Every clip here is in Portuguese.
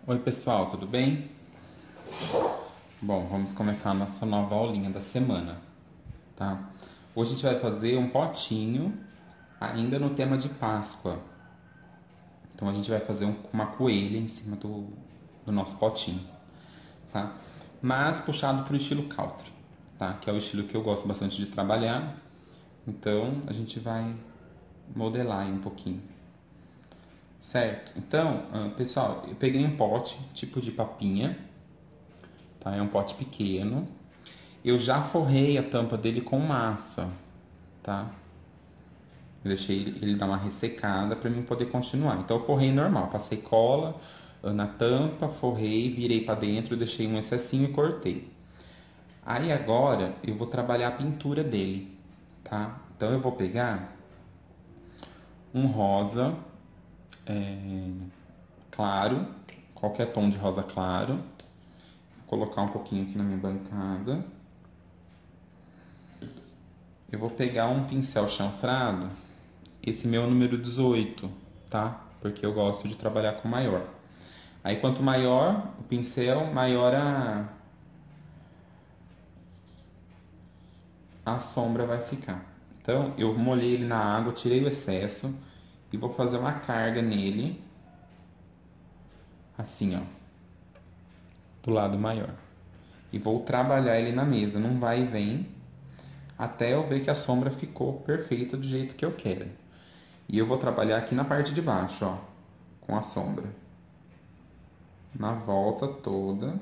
Oi pessoal, tudo bem? Bom, vamos começar a nossa nova aulinha da semana, tá? Hoje a gente vai fazer um potinho ainda no tema de Páscoa. Então a gente vai fazer uma coelha em cima do nosso potinho, tá? Mas puxado para o estilo country, tá? Que é o estilo que eu gosto bastante de trabalhar. Então a gente vai modelar aí um pouquinho. Certo? Então, pessoal, eu peguei um pote tipo de papinha, tá? É um pote pequeno. Eu já forrei a tampa dele com massa, tá? Eu deixei ele dar uma ressecada para mim poder continuar. Então eu forrei normal, passei cola na tampa, forrei, virei para dentro, deixei um excessinho e cortei. Aí agora eu vou trabalhar a pintura dele, tá? Então eu vou pegar um rosa claro, qualquer tom de rosa claro, vou colocar um pouquinho aqui na minha bancada. Eu vou pegar um pincel chanfrado, esse meu número 18, tá? Porque eu gosto de trabalhar com maior. Aí quanto maior o pincel, maior a sombra vai ficar. Então eu molhei ele na água, tirei o excesso e vou fazer uma carga nele, assim ó, do lado maior. E vou trabalhar ele na mesa, num vai e vem, até eu ver que a sombra ficou perfeita do jeito que eu quero. E eu vou trabalhar aqui na parte de baixo, ó, com a sombra. Na volta toda.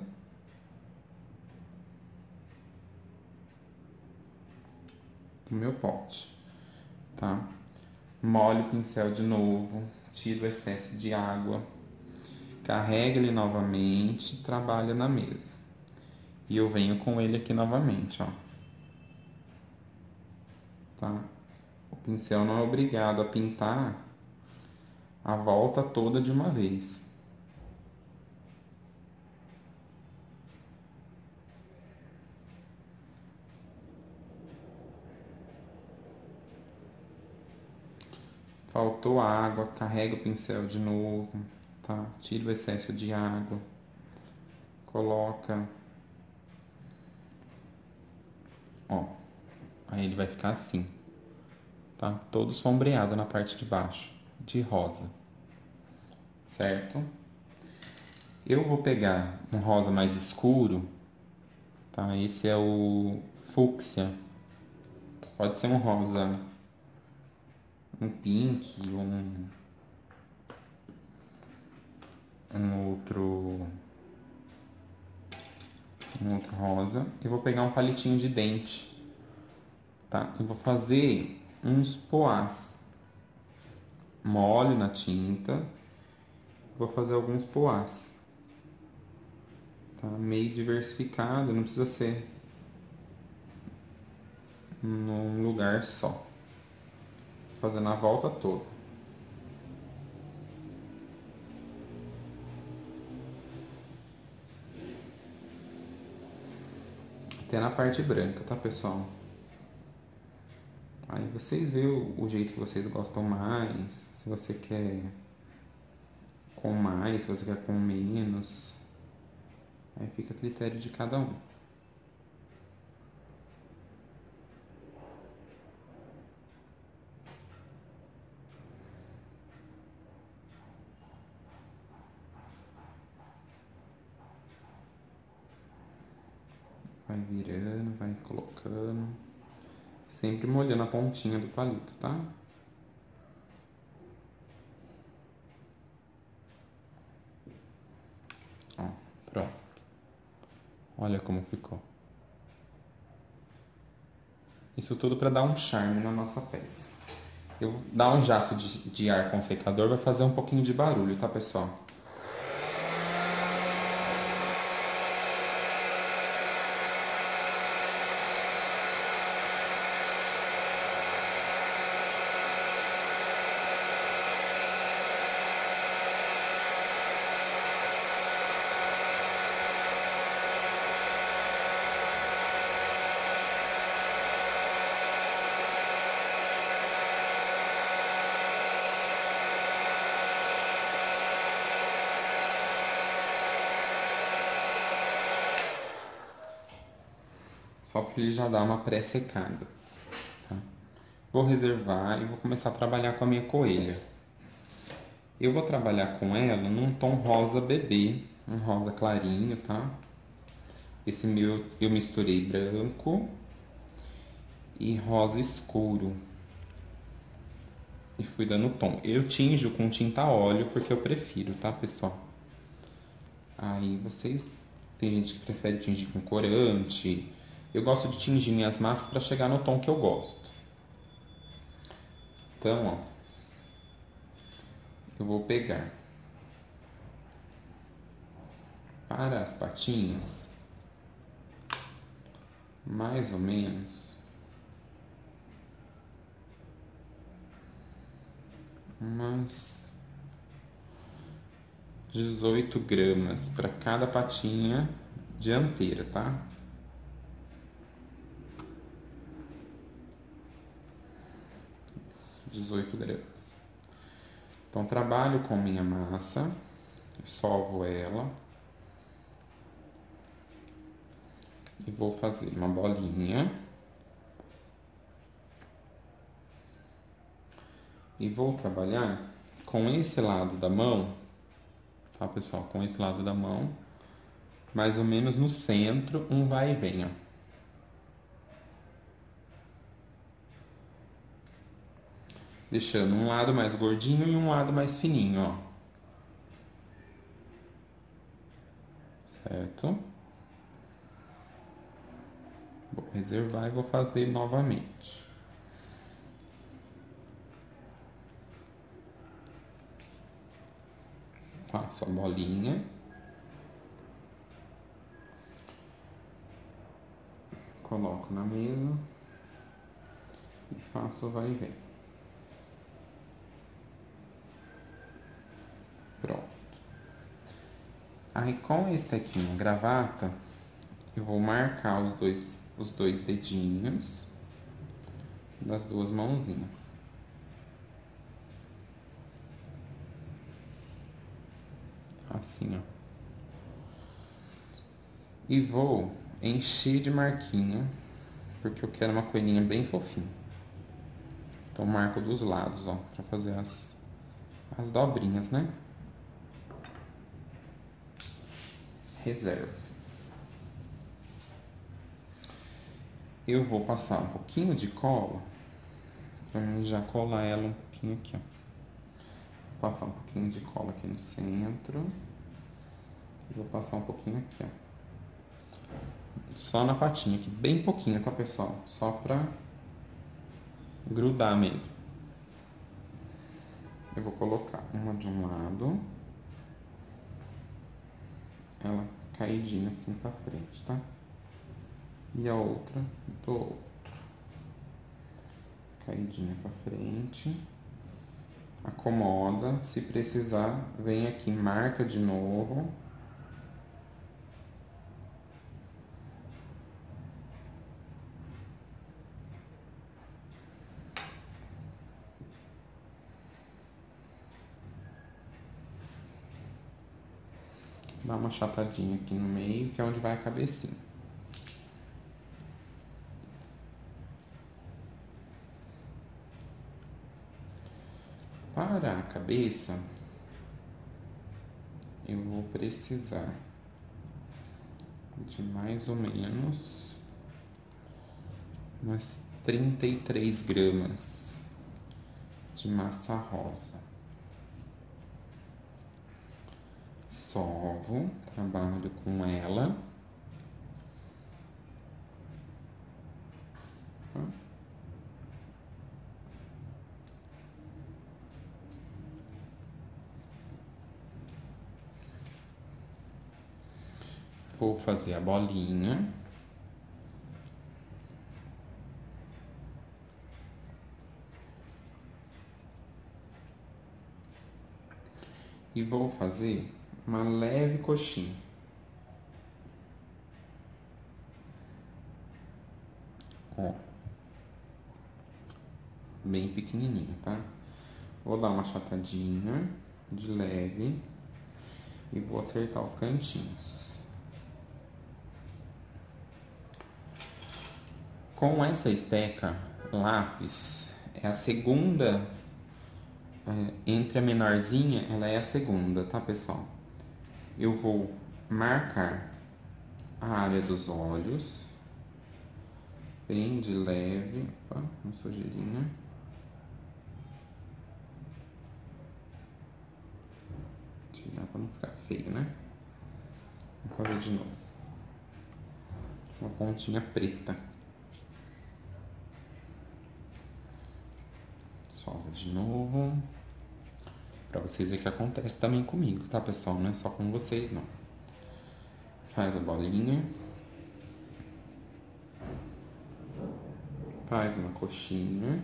Do meu pote, tá? Molho o pincel de novo, tiro o excesso de água, carrega ele novamente, trabalha na mesa. E eu venho com ele aqui novamente, ó. Tá? O pincel não é obrigado a pintar a volta toda de uma vez. Faltou água, carrega o pincel de novo, tá? Tira o excesso de água, coloca, ó, aí ele vai ficar assim, tá? Todo sombreado na parte de baixo, de rosa, certo? Eu vou pegar um rosa mais escuro, tá? Esse é o fúcsia. Pode ser um rosa, um pink, um outro rosa. Eu vou pegar um palitinho de dente, tá? Eu vou fazer uns poás. Molho na tinta. Vou fazer alguns poás. Tá? Meio diversificado, não precisa ser num lugar só. Fazendo a volta toda. Até na parte branca, tá, pessoal? Aí vocês veem o jeito que vocês gostam mais. Se você quer com mais, se você quer com menos. Aí fica a critério de cada um. Vai virando, vai colocando. Sempre molhando a pontinha do palito, tá? Ó, pronto. Olha como ficou. Isso tudo para dar um charme na nossa peça. Eu vou dar um jato de ar com secador, vai fazer um pouquinho de barulho, tá, pessoal? só para ele já dar uma pré-secada, tá? Vou reservar e vou começar a trabalhar com a minha coelha. Eu vou trabalhar com ela num tom rosa bebê, um rosa clarinho, tá? Esse meu eu misturei branco e rosa escuro. E fui dando tom. Eu tinjo com tinta óleo porque eu prefiro, tá, pessoal? Aí vocês... Tem gente que prefere tingir com corante. Eu gosto de tingir minhas massas para chegar no tom que eu gosto. Então, ó. Eu vou pegar para as patinhas, mais ou menos umas 18 gramas para cada patinha dianteira, tá? 18 gramas. Então, trabalho com minha massa, sovo ela e vou fazer uma bolinha e vou trabalhar com esse lado da mão, tá, pessoal? Com esse lado da mão, mais ou menos no centro, um vai e vem, ó. Deixando um lado mais gordinho e um lado mais fininho, ó. Certo? Vou reservar e vou fazer novamente. Faço a bolinha. Coloco na mesa e faço o vai e vem. Pronto. Aí com esse aqui na gravata, eu vou marcar os dois dedinhos das duas mãozinhas. Assim, ó. E vou encher de marquinha, porque eu quero uma coelhinha bem fofinha. Então marco dos lados, ó, pra fazer as dobrinhas, né? Reserva. Eu vou passar um pouquinho de cola pra mim já colar ela um pouquinho aqui, ó. Vou passar um pouquinho de cola aqui no centro. E vou passar um pouquinho aqui, ó. Só na patinha aqui, bem pouquinho, tá, pessoal? Só pra grudar mesmo. Eu vou colocar uma de um lado, ela caidinha assim pra frente, tá? E a outra do outro. Caidinha pra frente. Acomoda, se precisar, vem aqui, marca de novo. Dá uma achatadinha aqui no meio, que é onde vai a cabecinha. Para a cabeça, eu vou precisar de mais ou menos umas 33 gramas de massa rosa. Sovo, trabalho com ela. Vou fazer a bolinha. E vou fazer uma leve coxinha. Ó. Bem pequenininho, tá? Vou dar uma achatadinha de leve e vou acertar os cantinhos. Com essa esteca lápis, é a segunda, entre a menorzinha, ela é a segunda, tá, pessoal? Eu vou marcar a área dos olhos, bem de leve, opa, uma sujeirinha. Tirar pra não ficar feio, né? Vou fazer de novo. Uma pontinha preta. Solta de novo. Pra vocês verem que acontece também comigo, tá, pessoal? Não é só com vocês, não. Faz a bolinha. Faz uma coxinha.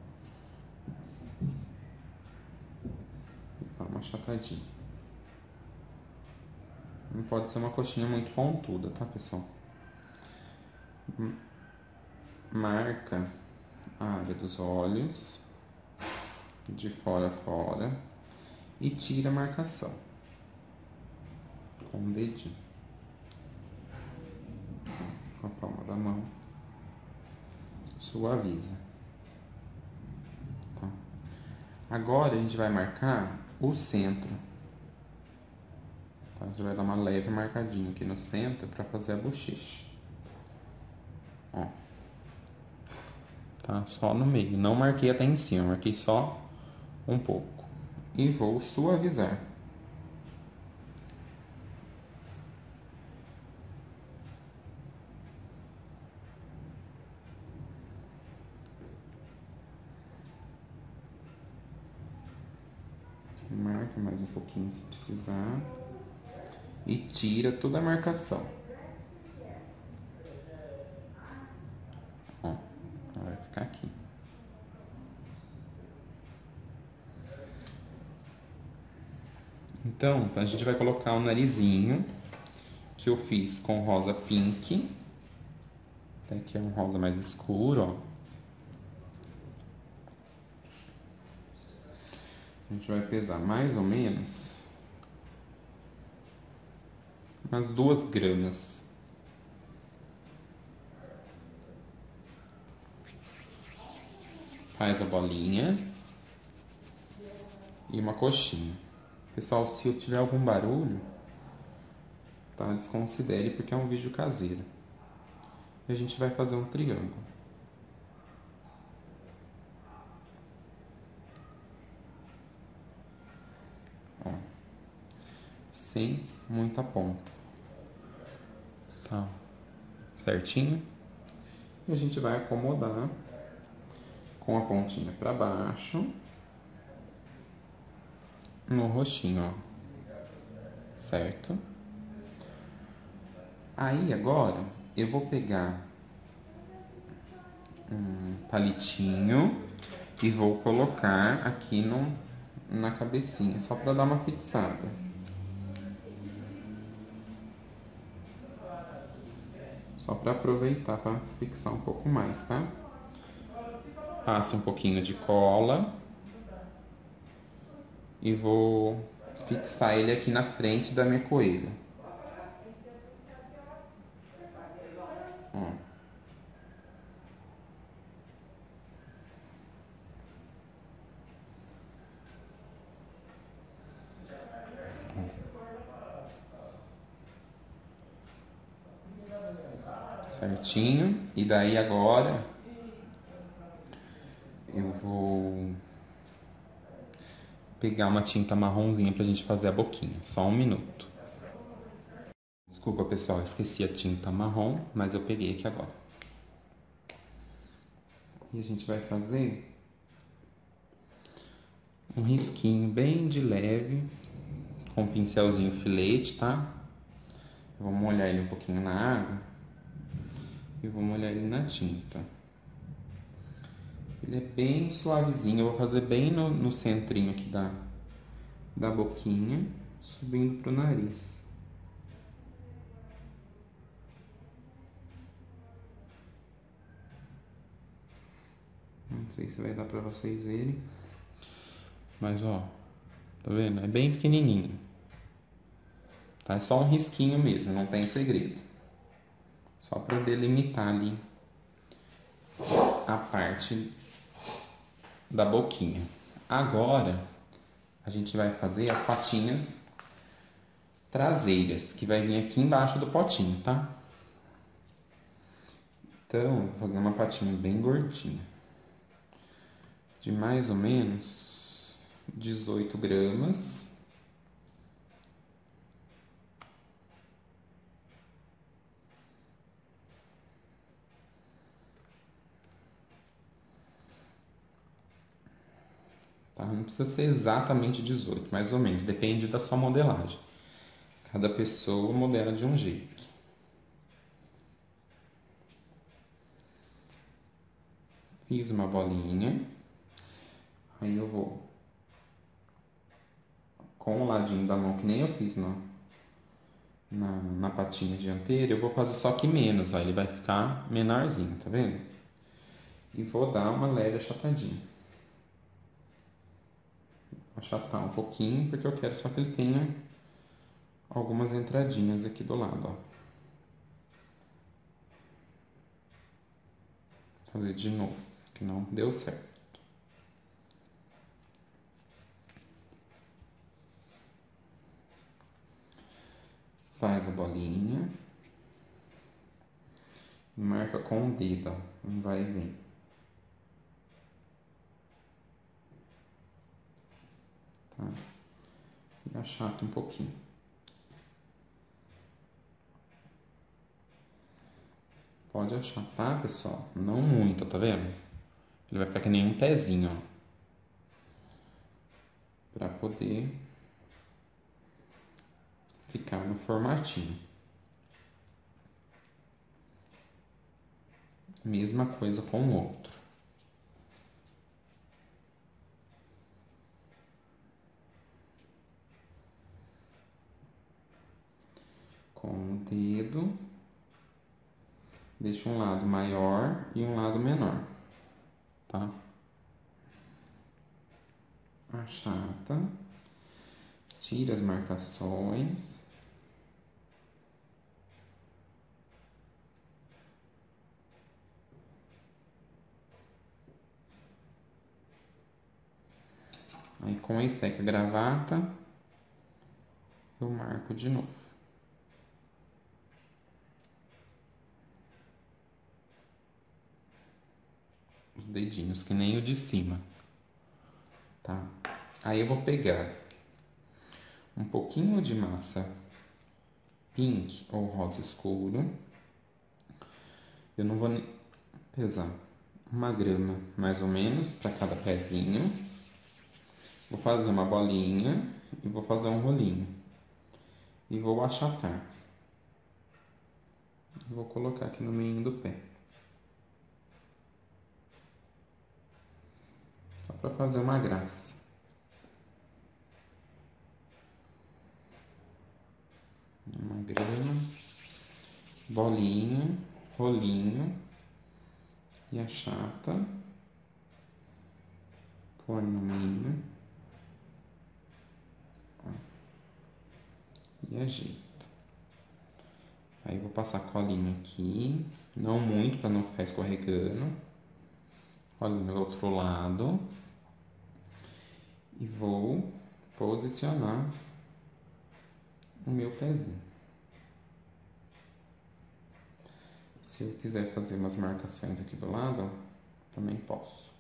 Dá uma achatadinha. Não pode ser uma coxinha muito pontuda, tá, pessoal? Marca a área dos olhos, de fora a fora, e tira a marcação com o dedinho, com a palma da mão, suaviza. Tá? Agora a gente vai marcar o centro. Tá? A gente vai dar uma leve marcadinha aqui no centro para fazer a bochecha. Ó. Tá? Só no meio. Não marquei até em cima, marquei só um pouco. E vou suavizar. Marca mais um pouquinho se precisar. E tira toda a marcação. Ó, vai ficar aqui. Então, a gente vai colocar o narizinho, que eu fiz com rosa pink. Até que é um rosa mais escuro, ó. A gente vai pesar mais ou menos umas 2 gramas. Faz a bolinha e uma coxinha. Pessoal, se eu tiver algum barulho, tá? Desconsidere, porque é um vídeo caseiro. E a gente vai fazer um triângulo. Ó, sem muita ponta. Tá certinho? E a gente vai acomodar com a pontinha para baixo no rostinho, ó. Certo? Aí agora eu vou pegar um palitinho e vou colocar aqui na cabecinha, só para dar uma fixada. Só para aproveitar para fixar um pouco mais, tá? Passo um pouquinho de cola e vou fixar ele aqui na frente da minha coelha. Ó. Certinho. E daí agora eu vou pegar uma tinta marronzinha pra gente fazer a boquinha. Só um minuto. Desculpa, pessoal, esqueci a tinta marrom, mas eu peguei aqui agora. E a gente vai fazer um risquinho bem de leve, com um pincelzinho filete, tá? Eu vou molhar ele um pouquinho na água e vou molhar ele na tinta. Ele é bem suavezinho, eu vou fazer bem no centrinho aqui da boquinha, subindo pro nariz. Não sei se vai dar pra vocês verem. Mas ó, tá vendo? É bem pequenininho. Tá? É só um risquinho mesmo, não tem segredo. Só pra delimitar ali a parte da boquinha. Agora, a gente vai fazer as patinhas traseiras, que vai vir aqui embaixo do potinho, tá? Então, eu vou fazer uma patinha bem gordinha, de mais ou menos 18 gramas. Tá? Não precisa ser exatamente 18, mais ou menos, depende da sua modelagem. Cada pessoa modela de um jeito. Fiz uma bolinha. Aí eu vou com o ladinho da mão, que nem eu fiz na patinha dianteira, eu vou fazer só que menos, ó, ele vai ficar menorzinho, tá vendo? E vou dar uma leve achatadinha. Achatar um pouquinho, porque eu quero só que ele tenha algumas entradinhas aqui do lado, ó. Vou fazer de novo, que não deu certo. Faz a bolinha. Marca com o dedo, ó, vai e vem. Tá? E achata um pouquinho. Pode achatar, pessoal, não muito, tá vendo? Ele vai ficar que nem um pezinho, ó. Pra poder ficar no formatinho. Mesma coisa com o outro. Com o dedo, deixa um lado maior e um lado menor, tá? Achata, tira as marcações. Aí com a esteca gravata, eu marco de novo. Os dedinhos, que nem o de cima, tá? Aí eu vou pegar um pouquinho de massa pink ou rosa escuro. Eu não vou pesar 1 grama, mais ou menos, para cada pezinho. Vou fazer uma bolinha e vou fazer um rolinho. E vou achatar. Vou colocar aqui no meio do pé. Só para fazer uma graça. Uma grama, bolinha, rolinho e achata. Põe no meio. E ajeita. Aí eu vou passar colinha aqui, não muito para não ficar escorregando. Colinha do outro lado. E vou posicionar o meu pezinho. Se eu quiser fazer umas marcações aqui do lado, ó, também posso.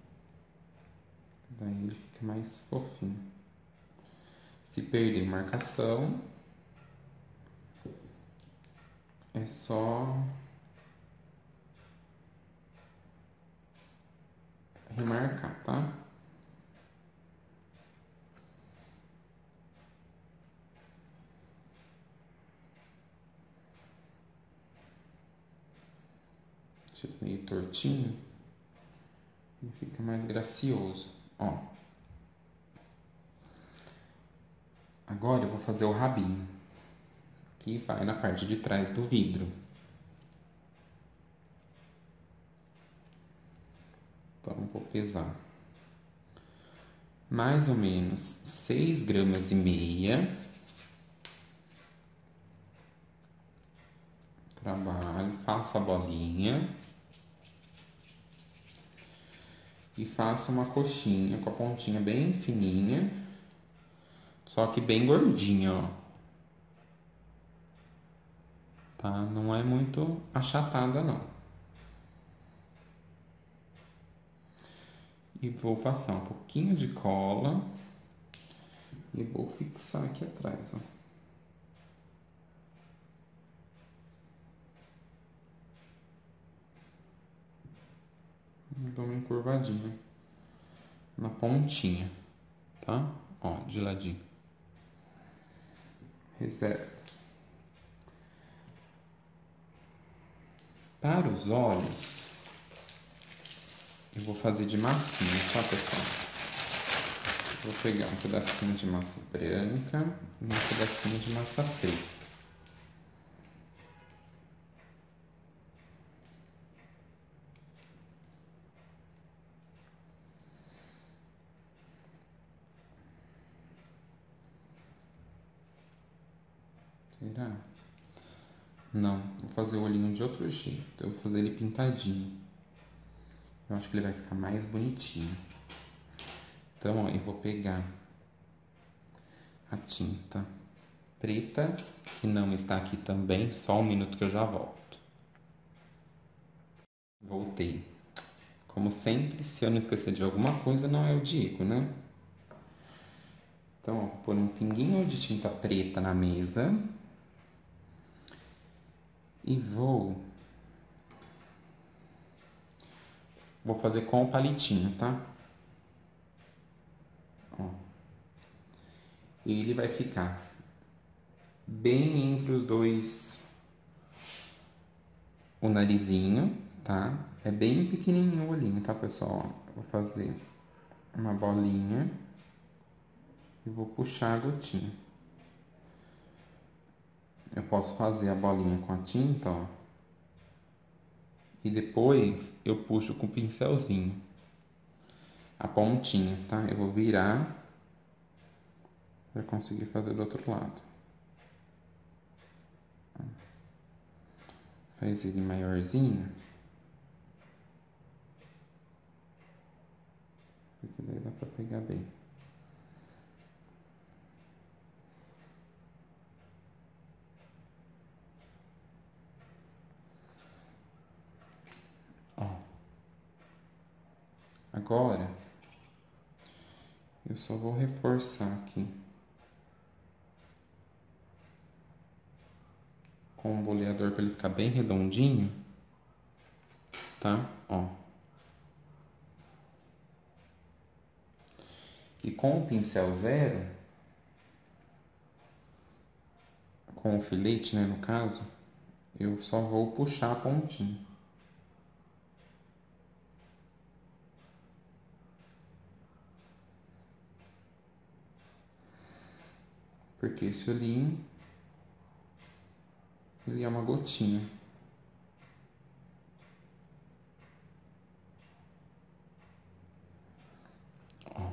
Daí ele fica mais fofinho. Se perder marcação, é só remarcar, tá? Deixa meio tortinho e fica mais gracioso, ó. Agora eu vou fazer o rabinho, que vai na parte de trás do vidro. Então vou pesar mais ou menos 6,5 gramas. Trabalho, faço a bolinha. e faço uma coxinha com a pontinha bem fininha, só que bem gordinha, ó. Tá? Não é muito achatada, não. E vou passar um pouquinho de cola e vou fixar aqui atrás, ó. Dou uma encurvadinha na pontinha, tá? Ó, de ladinho. Reserva. Para os olhos, eu vou fazer de massinha, tá, pessoal? Vou pegar um pedacinho de massa branca e um pedacinho de massa preta. Será? Não, vou fazer o olhinho de outro jeito. Eu vou fazer ele pintadinho. Eu acho que ele vai ficar mais bonitinho. Então, ó, eu vou pegar a tinta preta, que não está aqui também, só um minuto que eu já volto. Voltei. Como sempre, se eu não esquecer de alguma coisa, não é o Diego, né? Então, ó, vou pôr um pinguinho de tinta preta na mesa. E vou fazer com o palitinho, tá? Ó. E ele vai ficar bem entre os dois, o narizinho, tá? É bem pequenininho o olhinho, tá, pessoal? Ó, vou fazer uma bolinha e vou puxar a gotinha. Eu posso fazer a bolinha com a tinta, ó. E depois eu puxo com o pincelzinho a pontinha, tá? Eu vou virar para conseguir fazer do outro lado. Faz ele maiorzinho. Porque daí dá para pegar bem. Ó. Agora eu só vou reforçar aqui com o boleador para ele ficar bem redondinho, tá? Ó. E com o pincel zero, com o filete, né, no caso, eu só vou puxar a pontinha. Porque esse olhinho, ele é uma gotinha. Ó.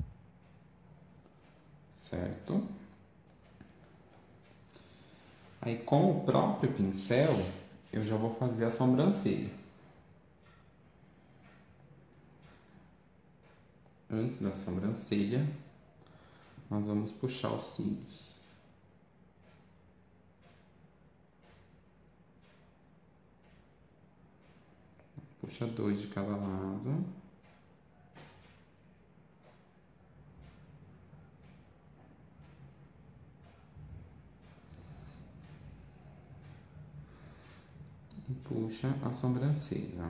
Certo? Aí com o próprio pincel, eu já vou fazer a sobrancelha. Antes da sobrancelha, nós vamos puxar os cílios. Puxa 2 de cada lado. E puxa a sobrancelha.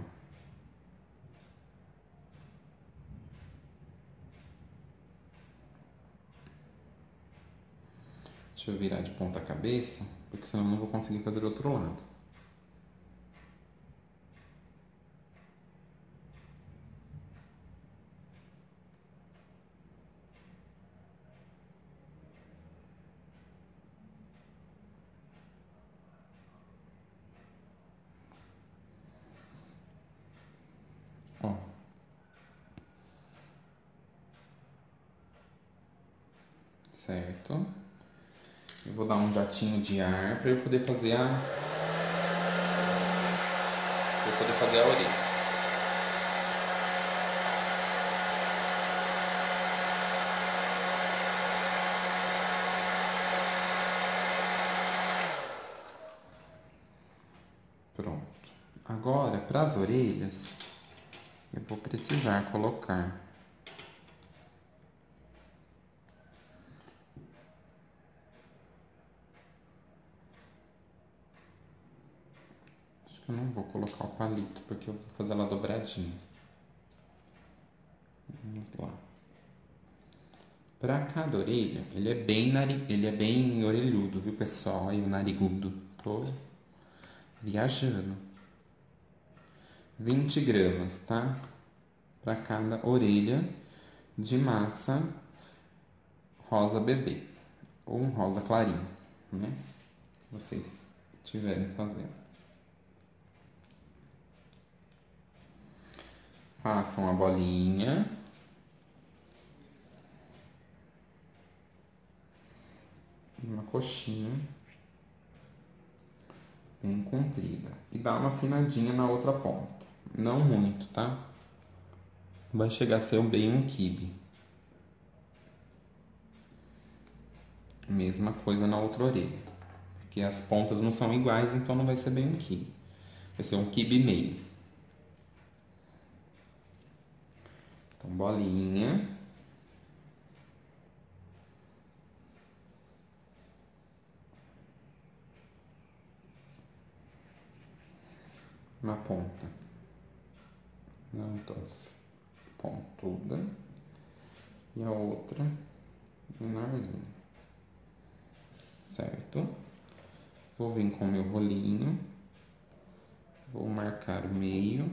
Deixa eu virar de ponta cabeça, porque senão eu não vou conseguir fazer do outro lado. Ó. Certo? Eu vou dar um jatinho de ar para eu poder fazer a orelha. Pronto. Agora, para as orelhas, eu vou precisar colocar acho que eu não vou colocar o palito, porque eu vou fazer ela dobradinha. Vamos lá. Para cada orelha, ele é bem orelhudo, viu, pessoal? Aí o narigudo. Tô viajando. 20 gramas, tá? Para cada orelha de massa rosa bebê ou um rosa clarinho, né? Vocês estiverem fazendo. Façam a bolinha. Uma coxinha bem comprida. E dá uma afinadinha na outra ponta. Não muito, tá? Vai chegar a ser bem um quibe. Mesma coisa na outra orelha. Porque as pontas não são iguais, então não vai ser bem um quibe. Vai ser um quibe meio. Então, bolinha. Na ponta. Não tão pontuda. E a outra menorzinha. Certo? Vou vir com o meu rolinho. Vou marcar o meio.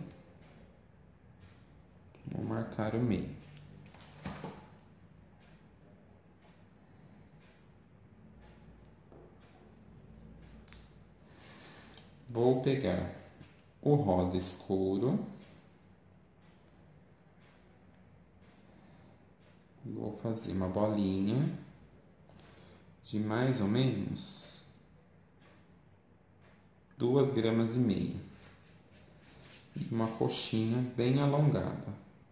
Vou marcar o meio. Vou pegar o rosa escuro. Vou fazer uma bolinha de mais ou menos 2,5 gramas. E uma coxinha bem alongada.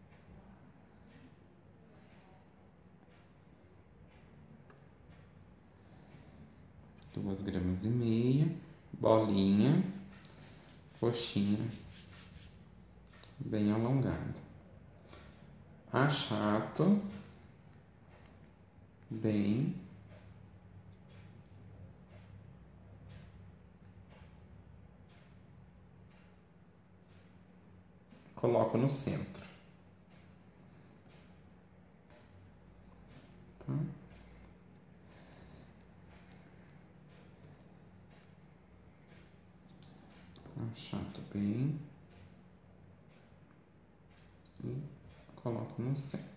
Duas gramas e meia, bolinha, coxinha bem alongada. Achato bem coloco no centro, tá? Achato bem e coloco no centro.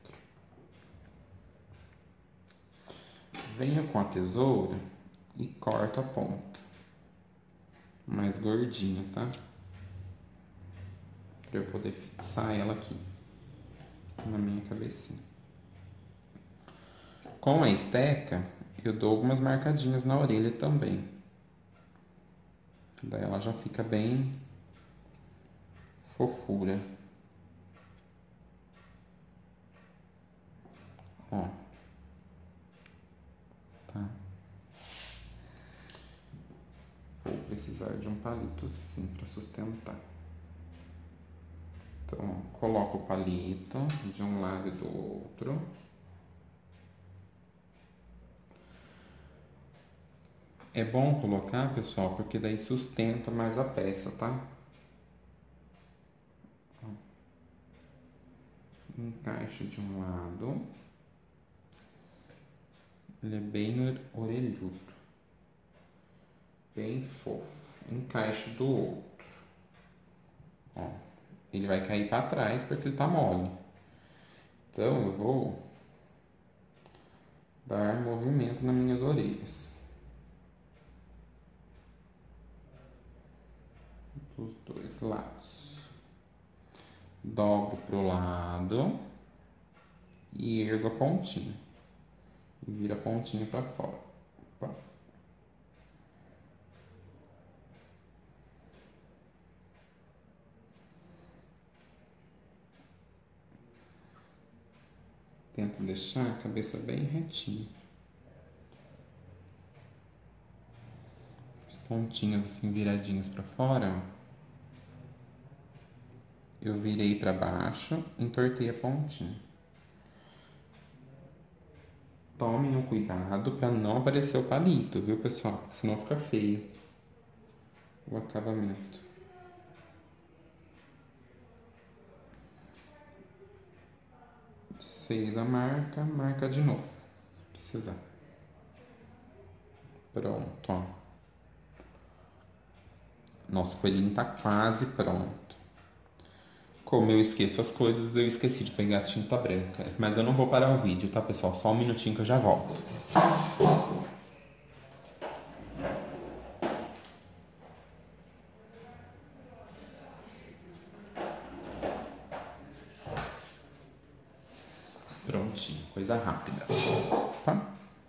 Venho com a tesoura e corto a ponta mais gordinha, tá? Para eu poder fixar ela aqui na minha cabecinha. Com a esteca, eu dou algumas marcadinhas na orelha também. Daí ela já fica bem fofura. Ó. Tá? Vou precisar de um palito sim para sustentar. Então, coloco o palito de um lado e do outro. É bom colocar, pessoal, porque daí sustenta mais a peça, tá? Encaixa de um lado. Ele é bem orelhudo. Bem fofo. Encaixa do outro. Ó. Ele vai cair para trás porque ele tá mole. Então, eu vou dar movimento nas minhas orelhas. Dos dois lados. Dobro pro lado e ergo a pontinha. E vira a pontinha para fora. Opa. Tento deixar a cabeça bem retinha. As pontinhas assim viradinhas para fora, ó. eu virei para baixo, entortei a pontinha. Tomem o cuidado para não aparecer o palito, viu, pessoal? Senão fica feio o acabamento. Desfez a marca, marca de novo, se precisar. Pronto, ó. Nosso coelhinho tá quase pronto. Como eu esqueço as coisas, eu esqueci de pegar tinta branca. Mas eu não vou parar o vídeo, tá, pessoal? Só um minutinho que eu já volto. Prontinho, coisa rápida, tá?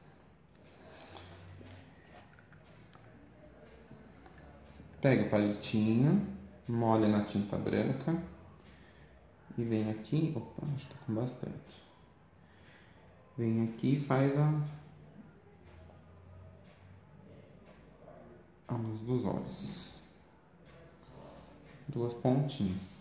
Pega o palitinho, molha na tinta branca e vem aqui, opa, acho que tá com bastante. Vem aqui e faz a luz dos olhos. Duas pontinhas.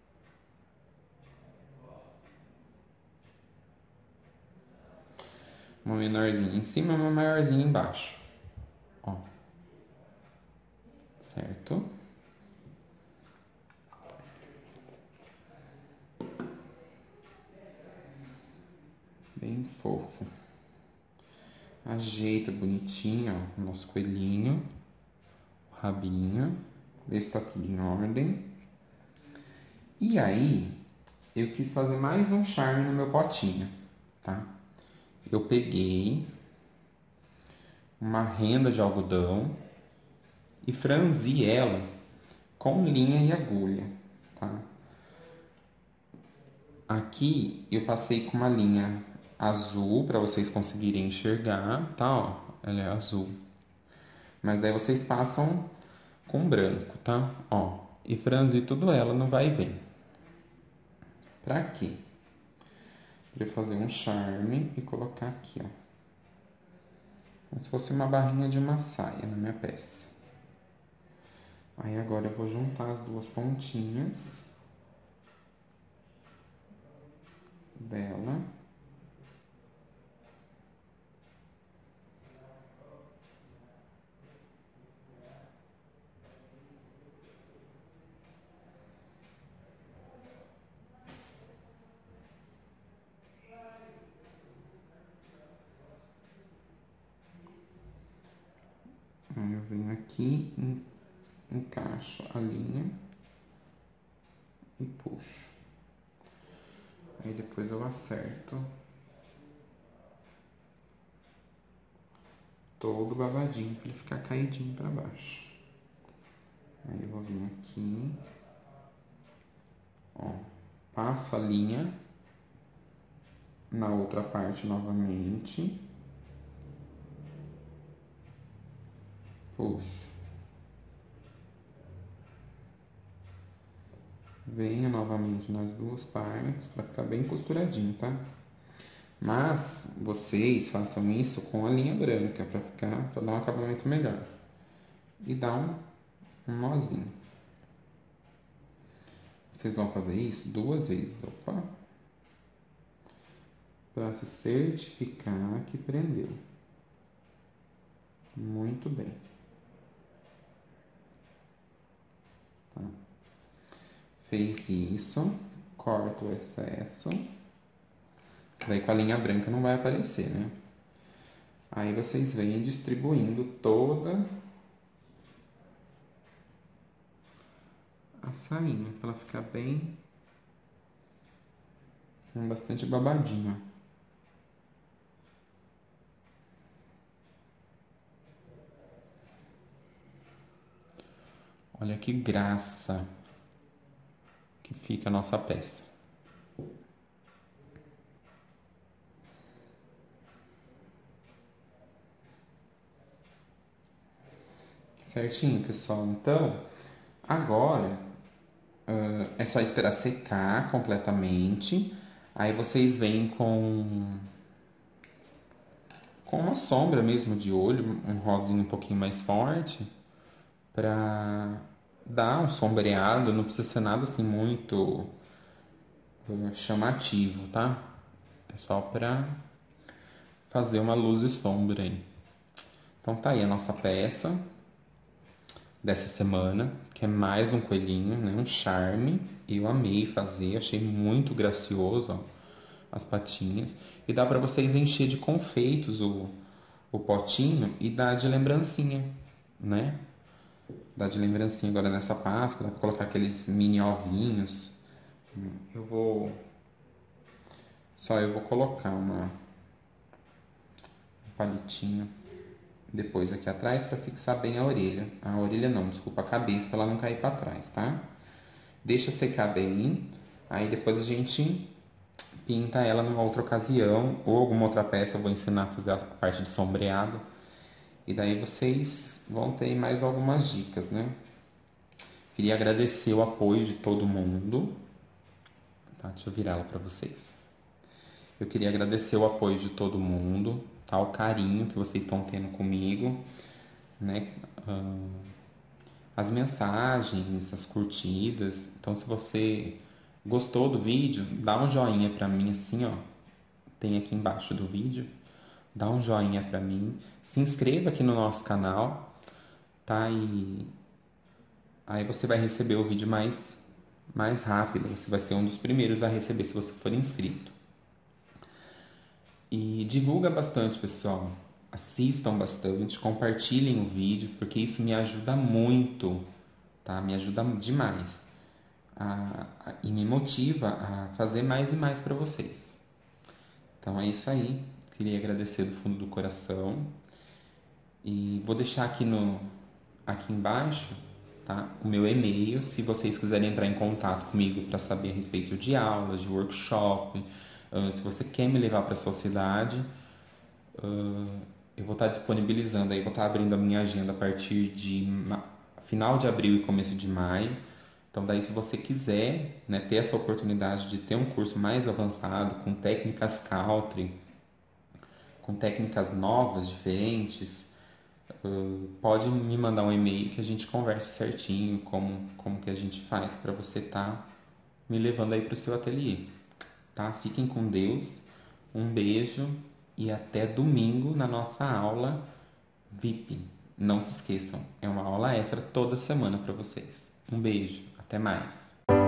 Uma menorzinha em cima, uma maiorzinha embaixo. Ó. Certo? Bem fofo. Ajeita bonitinho, ó, o nosso coelhinho. O rabinho. Vê se tá tudo em ordem. E aí, eu quis fazer mais um charme no meu potinho, tá? Eu peguei uma renda de algodão e franzi ela com linha e agulha, tá? Aqui eu passei com uma linha azul para vocês conseguirem enxergar, tá? Ó, ela é azul. Mas daí vocês passam com branco, tá? Ó, e franzi tudo ela no vai e vem. Pra quê? Pra eu fazer um charme e colocar aqui, ó. Como se fosse uma barrinha de uma saia na minha peça. Aí agora eu vou juntar as duas pontinhas dela. Aí eu venho aqui, encaixo a linha e puxo. Aí depois eu acerto todo babadinho para ele ficar caidinho para baixo. Aí eu vou vir aqui, ó, passo a linha na outra parte novamente, puxo, venho novamente nas duas partes para ficar bem costuradinho, tá? Mas vocês façam isso com a linha branca para dar um acabamento melhor. E dá um nozinho. Vocês vão fazer isso 2 vezes, opa, para se certificar que prendeu. Muito bem. Tá. Fez isso, corta o excesso. Daí com a linha branca não vai aparecer, né? Aí vocês vêm distribuindo toda a sainha para ela ficar bem com bastante babadinho. Olha que graça que fica a nossa peça. Certinho, pessoal? Então, agora é só esperar secar completamente. Aí vocês vêm com uma sombra mesmo de olho, um rosinho um pouquinho mais forte, pra dar um sombreado, não precisa ser nada assim muito chamativo, tá? É só pra fazer uma luz e sombra aí. Então tá aí a nossa peça dessa semana, que é mais um coelhinho, né? Um charme. Eu amei fazer, achei muito gracioso, ó, as patinhas. E dá pra vocês encher de confeitos o potinho e dar de lembrancinha, né? Dá de lembrancinha agora nessa Páscoa, dá pra colocar aqueles mini ovinhos. Eu vou. Só eu vou colocar um palitinho depois aqui atrás para fixar bem a orelha. A orelha não, desculpa, a cabeça para ela não cair para trás, tá? Deixa secar bem, aí depois a gente pinta ela numa outra ocasião ou alguma outra peça. Eu vou ensinar a fazer a parte de sombreado e daí vocês vão ter mais algumas dicas, né? Queria agradecer o apoio de todo mundo, tá? Deixa eu virar ela para vocês. Eu queria agradecer o apoio de todo mundo, tá? O carinho que vocês estão tendo comigo, né? As mensagens, as curtidas. Então, se você gostou do vídeo, dá um joinha pra mim assim, ó. Tem aqui embaixo do vídeo. Dá um joinha pra mim. Se inscreva aqui no nosso canal, tá? E aí você vai receber o vídeo mais rápido. Você vai ser um dos primeiros a receber se você for inscrito. E divulga bastante, pessoal. Assistam bastante, compartilhem o vídeo, porque isso me ajuda muito, tá? Me ajuda demais e me motiva a fazer mais e mais para vocês. Então é isso aí. Queria agradecer do fundo do coração e vou deixar aqui embaixo, tá? O meu e-mail, se vocês quiserem entrar em contato comigo para saber a respeito de aulas, de workshop, se você quer me levar para a sua cidade, eu vou estar disponibilizando aí, vou estar abrindo a minha agenda a partir de final de abril e começo de maio. Então daí se você quiser, né, ter essa oportunidade de ter um curso mais avançado, com técnicas country, com técnicas novas, diferentes, pode me mandar um e-mail que a gente converse certinho como que a gente faz para você estar me levando aí para o seu ateliê, tá? Fiquem com Deus, um beijo e até domingo na nossa aula VIP. Não se esqueçam, é uma aula extra toda semana para vocês. Um beijo, até mais.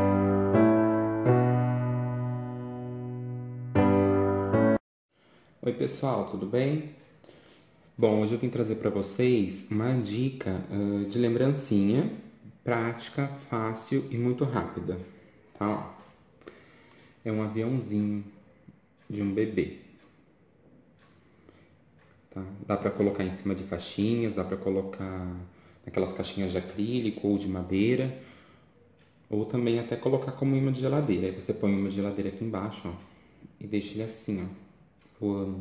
Oi pessoal, tudo bem? Bom, hoje eu vim trazer para vocês uma dica de lembrancinha prática, fácil e muito rápida, tá? É um aviãozinho de um bebê, tá? Dá para colocar em cima de caixinhas, dá para colocar naquelas caixinhas de acrílico ou de madeira, ou também até colocar como imã de geladeira. Aí você põe o imã de geladeira aqui embaixo, ó, e deixa ele assim, ó, voando.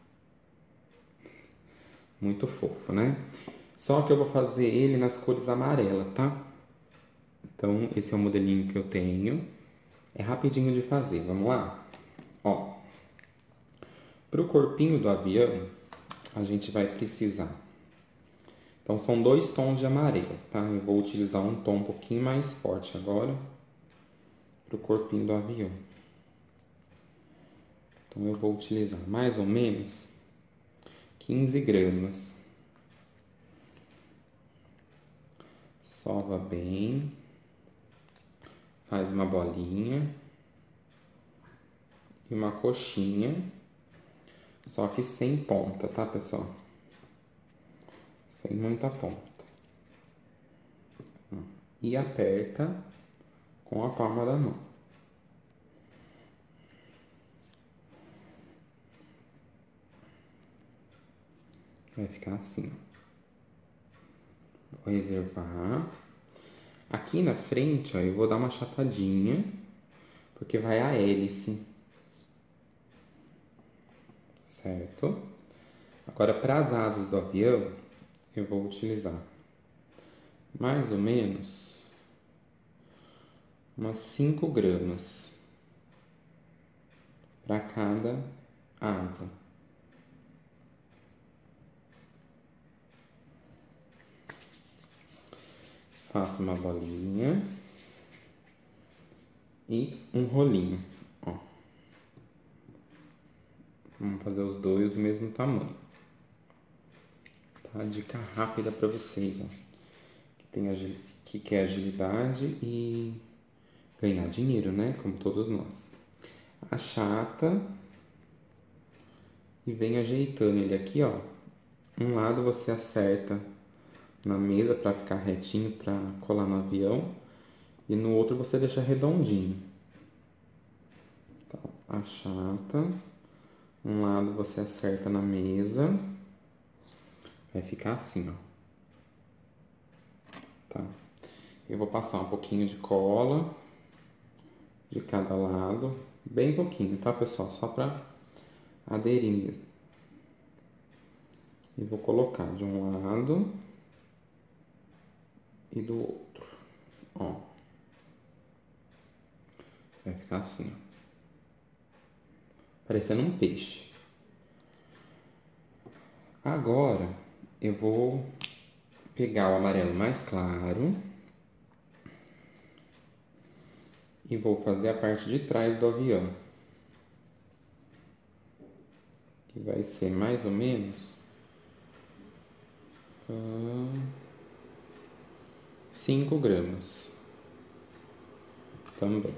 Muito fofo, né? Só que eu vou fazer ele nas cores amarela, tá? Então, esse é o modelinho que eu tenho. É rapidinho de fazer, vamos lá? Ó, pro corpinho do avião, a gente vai precisar. Então, são 2 tons de amarelo, tá? Eu vou utilizar um tom um pouquinho mais forte agora pro corpinho do avião. Então, eu vou utilizar mais ou menos 15 gramas. Sova bem. Faz uma bolinha e uma coxinha, só que sem ponta, tá, pessoal? Sem muita ponta. E aperta com a palma da mão. Vai ficar assim. Vou reservar. Aqui na frente, ó, eu vou dar uma chapadinha, porque vai a hélice. Certo? Agora, para as asas do avião, eu vou utilizar mais ou menos umas 5 gramas para cada asa. faço uma bolinha e um rolinho, ó. Vamos fazer os dois do mesmo tamanho. Tá? Dica rápida para vocês, ó. Que quer agilidade e ganhar dinheiro, né? Como todos nós. Achata e vem ajeitando ele aqui, ó. Um lado você acerta na mesa para ficar retinho, para colar no avião. E no outro você deixa redondinho. Então, achata. Um lado você acerta na mesa. Vai ficar assim, ó. Tá? Eu vou passar um pouquinho de cola de cada lado. Bem pouquinho, tá, pessoal? Só pra aderir mesmo. E vou colocar de um lado e do outro, ó. Vai ficar assim, ó. Parecendo um peixe. Agora, eu vou pegar o amarelo mais claro e vou fazer a parte de trás do avião. Que vai ser mais ou menos 5 gramas também.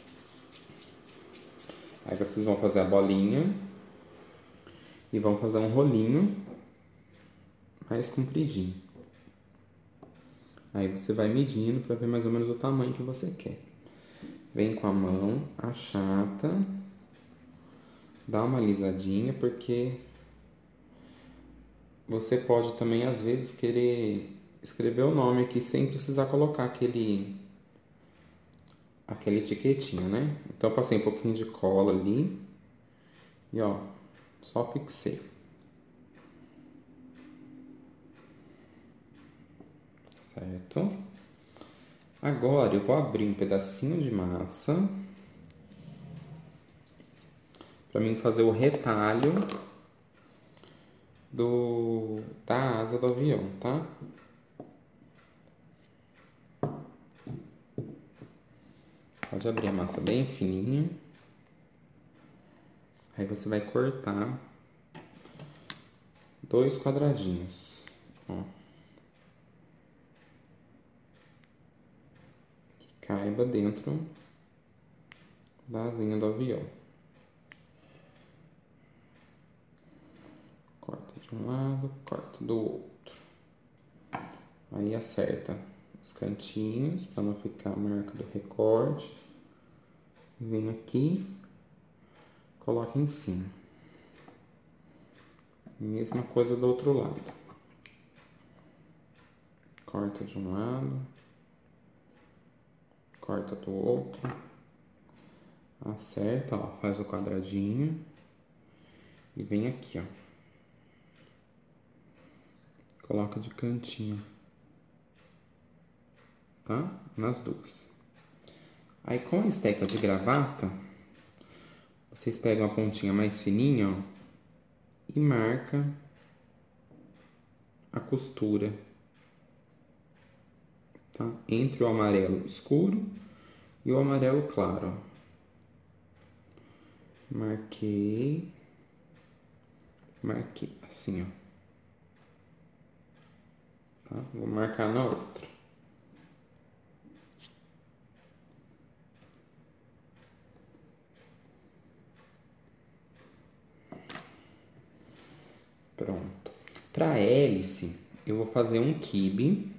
Aí vocês vão fazer a bolinha e vão fazer um rolinho mais compridinho. Aí você vai medindo para ver mais ou menos o tamanho que você quer. Vem com a mão, achata, dá uma alisadinha, porque você pode também às vezes querer escrever o nome aqui sem precisar colocar aquela etiquetinha, né? Então eu passei um pouquinho de cola ali e ó, só fixei. Certo? Agora eu vou abrir um pedacinho de massa para mim fazer o retalho da asa do avião, tá? Pode abrir a massa bem fininha. Aí você vai cortar 2 quadradinhos, ó. Que caiba dentro da asinha do avião. Corta de um lado, corta do outro. Aí acerta os cantinhos para não ficar a marca do recorte. Vem aqui, coloca em cima. Mesma coisa do outro lado. Corta de um lado, corta do outro. Acerta, ó, faz o quadradinho e vem aqui, ó. Coloca de cantinho, tá? Nas duas. Aí com a esteca de gravata, vocês pegam a pontinha mais fininha, ó, e marca a costura, tá? Entre o amarelo escuro e o amarelo claro, ó. Marquei assim, ó. Tá? Vou marcar na outra. Pronto. Para a hélice, eu vou fazer um quibe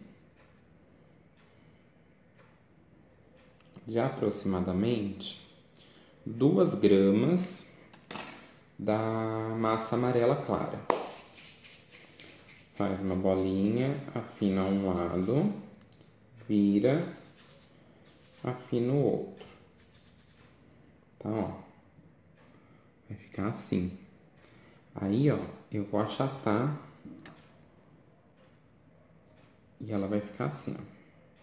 de aproximadamente 2 gramas da massa amarela clara. Faz uma bolinha, afina um lado, vira, afina o outro. Tá, ó. Vai ficar assim. Aí, ó, eu vou achatar e ela vai ficar assim, ó.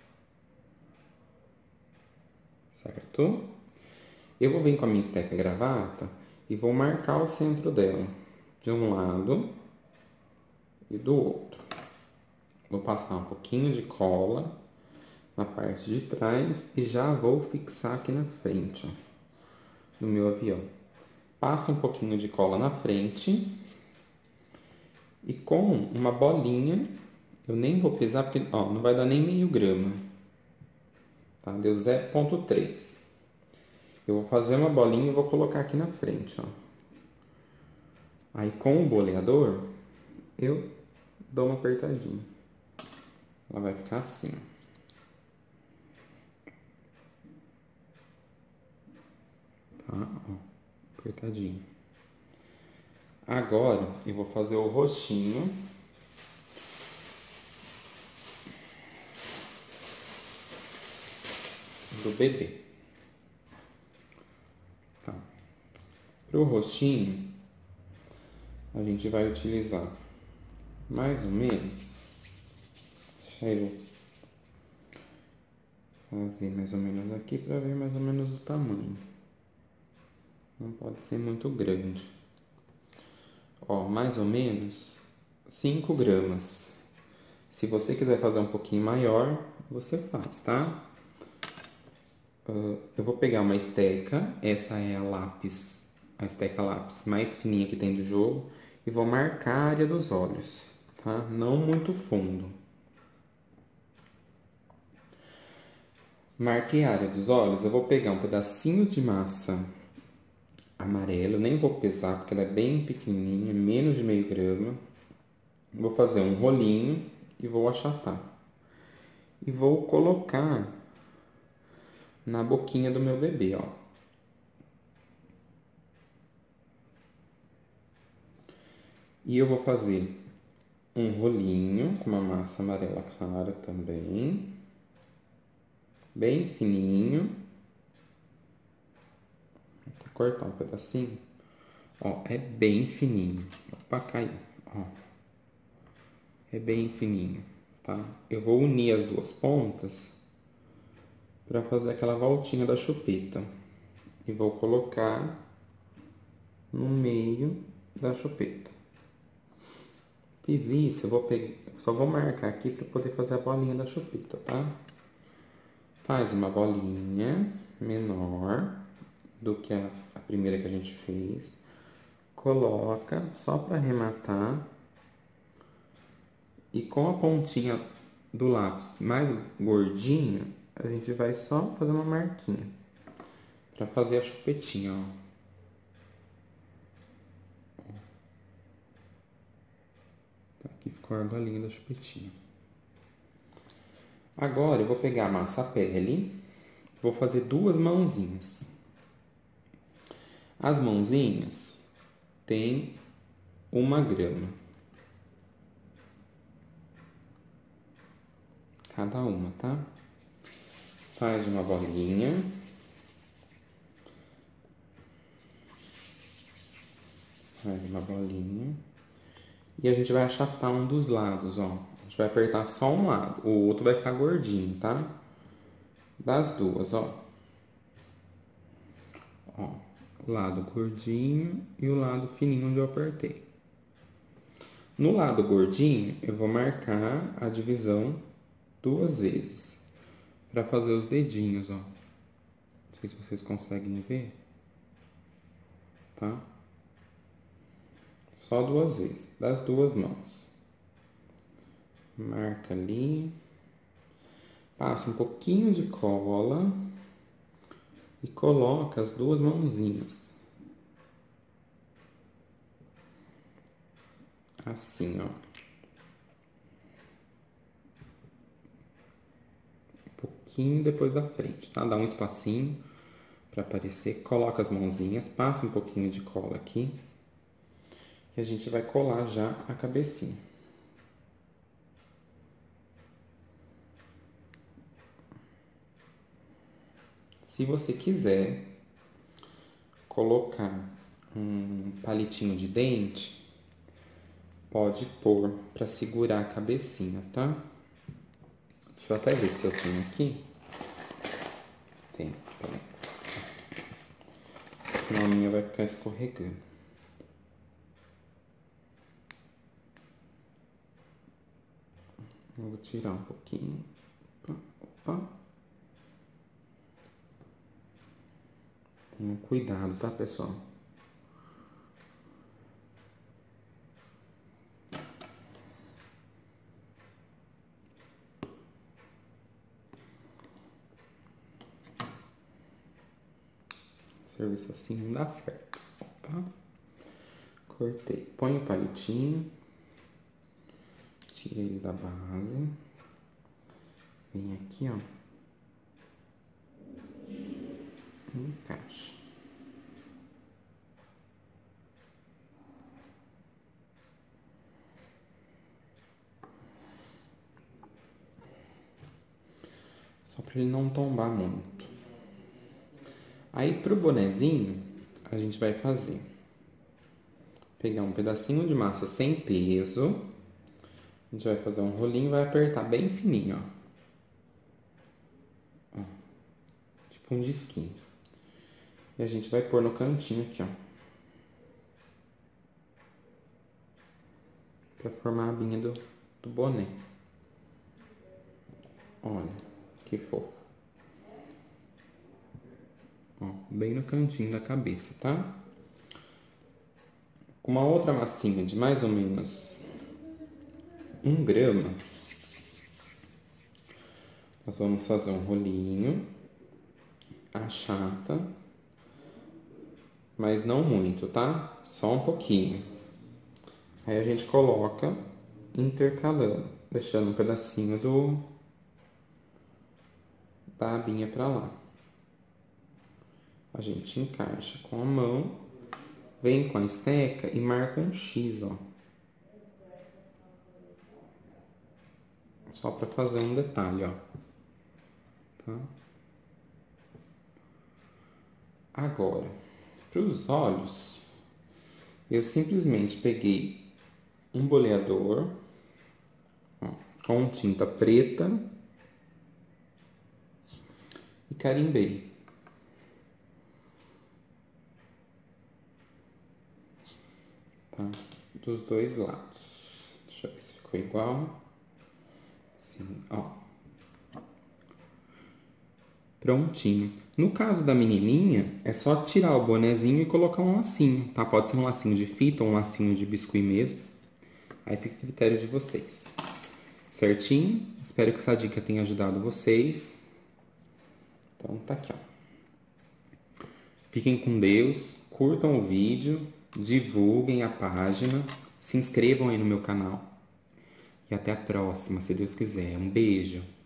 Certo? Eu vou vir com a minha esteca gravata e vou marcar o centro dela, de um lado e do outro. Vou passar um pouquinho de cola na parte de trás e já vou fixar aqui na frente, ó, do meu avião. Passo um pouquinho de cola na frente e com uma bolinha, eu nem vou pesar porque ó, não vai dar nem meio grama, tá? Deu 0,3. Eu vou fazer uma bolinha e vou colocar aqui na frente, ó. Aí com o boleador, eu dou uma apertadinha. Ela vai ficar assim, ó. Tá? Ó, apertadinho. Agora eu vou fazer o rostinho do bebê. Tá. Para o rostinho, a gente vai utilizar mais ou menos, deixa eu fazer mais ou menos aqui para ver mais ou menos o tamanho. Não pode ser muito grande. Ó, mais ou menos 5 gramas. Se você quiser fazer um pouquinho maior, você faz, tá? Eu vou pegar uma esteca, essa é a esteca lápis mais fininha que tem do jogo, e vou marcar a área dos olhos, tá? Não muito fundo. Marquei a área dos olhos, eu vou pegar um pedacinho de massa amarela, nem vou pesar porque ela é bem pequenininha, menos de meio grama. Vou fazer um rolinho e vou achatar. E vou colocar na boquinha do meu bebê, ó. E eu vou fazer um rolinho com uma massa amarela clara também, bem fininho. Vou cortar um pedacinho. Ó, é bem fininho. Opa, caiu. Ó, é bem fininho, tá? Eu vou unir as duas pontas para fazer aquela voltinha da chupeta. E vou colocar no meio da chupeta. Fiz isso, eu vou pegar, só vou marcar aqui para poder fazer a bolinha da chupeta, tá? Faz uma bolinha menor do que a primeira que a gente fez. Coloca só para arrematar. E com a pontinha do lápis mais gordinha, a gente vai só fazer uma marquinha para fazer a chupetinha, ó. Aqui ficou a argolinha da chupetinha. Agora eu vou pegar a massa pele, vou fazer duas mãozinhas. As mãozinhas tem 1 grama. Cada uma, tá? Faz uma bolinha. Faz uma bolinha. E a gente vai achatar um dos lados, ó. A gente vai apertar só um lado. O outro vai ficar gordinho, tá? Das duas, ó. Ó. O lado gordinho e o lado fininho onde eu apertei. No lado gordinho, eu vou marcar a divisão 2 vezes. Pra fazer os dedinhos, ó. Não sei se vocês conseguem ver. Tá? Só 2 vezes, das duas mãos. Marca ali. Passa um pouquinho de cola. E coloca as duas mãozinhas. Assim, ó. Um pouquinho depois da frente, tá? Dá um espacinho para aparecer. Coloca as mãozinhas, passa um pouquinho de cola aqui. E a gente vai colar já a cabecinha. Se você quiser colocar um palitinho de dente, pode pôr para segurar a cabecinha, tá? Deixa eu até ver se eu tenho aqui. Tem, peraí. Senão a minha vai ficar escorregando. Eu vou tirar um pouquinho. Opa. Tenham cuidado, tá, pessoal? Serviço assim não dá certo. Opa. Cortei. Põe o palitinho. Tira ele da base. Vem aqui, ó. Encaixa. Só para ele não tombar muito. Aí pro bonezinho, a gente vai fazer. Pegar um pedacinho de massa sem peso. A gente vai fazer um rolinho e vai apertar bem fininho, ó. Tipo um disquinho. E a gente vai pôr no cantinho aqui, ó. Pra formar a abinha do boné. Olha, que fofo. Ó, bem no cantinho da cabeça, tá? Com uma outra massinha de mais ou menos 1 grama, nós vamos fazer um rolinho, achata, mas não muito, tá? Só um pouquinho. Aí a gente coloca intercalando, deixando um pedacinho da abinha pra lá. A gente encaixa com a mão, vem com a esteca e marca um X, ó. Só pra fazer um detalhe, ó. Tá? Agora, pros olhos, eu simplesmente peguei um boleador, ó, com tinta preta e carimbei. Tá? Dos dois lados. Deixa eu ver se ficou igual. Assim, ó. Prontinho. No caso da menininha, é só tirar o bonezinho e colocar um lacinho, tá? Pode ser um lacinho de fita ou um lacinho de biscuit mesmo. Aí fica a critério de vocês. Certinho? Espero que essa dica tenha ajudado vocês. Então tá aqui, ó. Fiquem com Deus, curtam o vídeo, divulguem a página, se inscrevam aí no meu canal. E até a próxima, se Deus quiser. Um beijo.